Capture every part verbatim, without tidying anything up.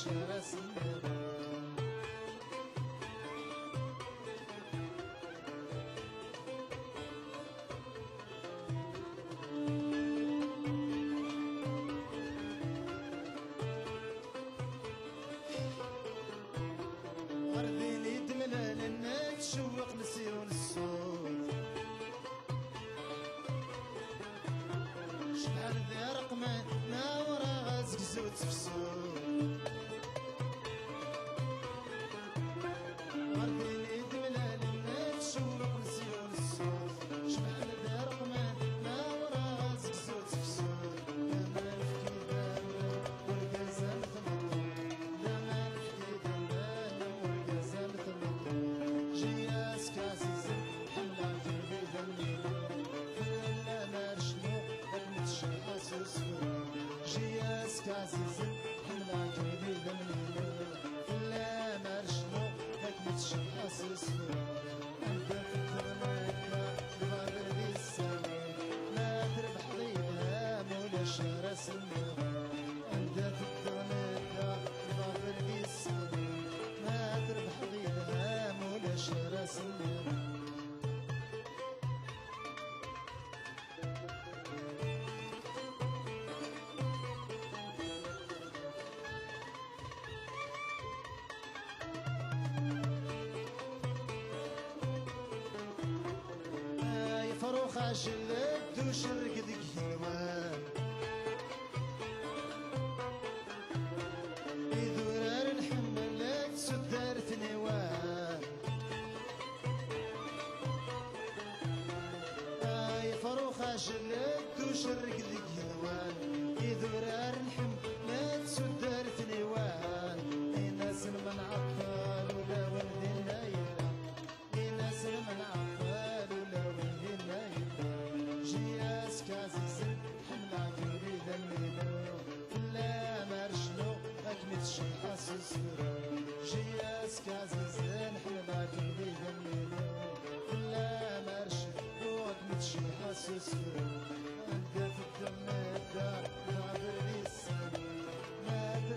شارع سنة أرضيني دملال إنك تشوق لسيون الصوت شحال ذي رقمان ناورا غازك زوت في الصوت أرضيني دملال إنك تشوق لسيون الصوت شحال ذي رقمان ناورا غازك زوت في الصوت دامان في كيدانا والغزال ثمطون دامان في كيدانا والغزال ثمطون جياس كاسيزن حملا في بيد الميلون فلا مارشنو المتشي أسسفر جياس كاسيزن حملا في بيد الميلون فلا مارشنو المتشي أسسفر أنت فكر مكة بغادر دي السماء ما تربح ضيها مولا شارع سنة أنت فكر مكة بغادر دي السماء ما تربح ضيها مولا شارع سنة فروخ عجلت وشرق ذيك هلوان بذرار الحملات سدار ثنوان اي فروخ عجلت وشرق ذيك هلوان بذرار الحملات سدار ثنوان اي ناس من عطال ولا ولد النايلة اي ناس من عطال ولا ولد النايلة جياس كازيزن حملا كوري دمينو فلا مارشنو اكمت شي اسسفر جياس كازيزن حملا كوري دمينو فلا مارشنو اكمت شي اسسفر انت في الدم دا ناظر لي السنة ما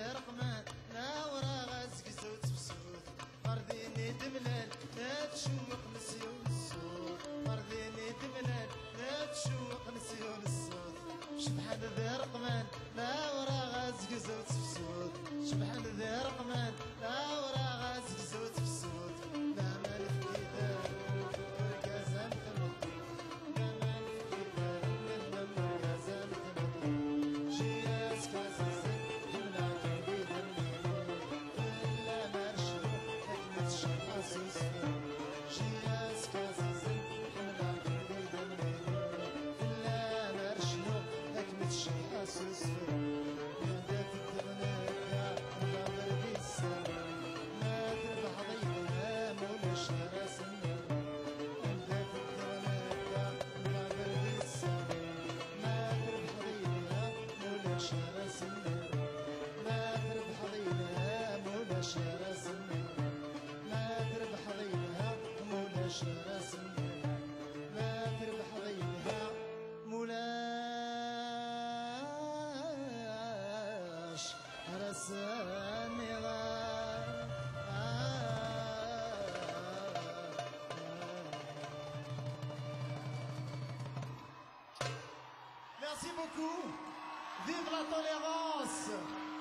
رقمان لا ورا غازك زوت بسوت فرديني دملال لا تشوق نسيون الصوت فرديني دملال لا تشوق نسيون الصوت شبحان ذا رقمان لا ورا غازك زوت بسوت شبحان ذا رقمان لا ورا غازك زوت بسوت لا مالك كيدار ورقازان تمطي لا مالك كيدار من ورقازان تمطي جياس كاسزن يمنع كيدي دميني لا مرشلو حكمة شخص جياس كاسزن يمنع كيدي دميني لا مرشلو حكمة شخص يهدف الدغناكا نظر بالسما ما تربح ضيفها مولا شراس النار يهدف الدغناكا نظر بالسما ما تربح ضيفها مولا شراس النار ما تربح ضيفها مولا شراس النار ما تربح ضيفها مولا شراس النار ما تربح ضيفها مولاش راس النظام Merci beaucoup. Vive la tolérance.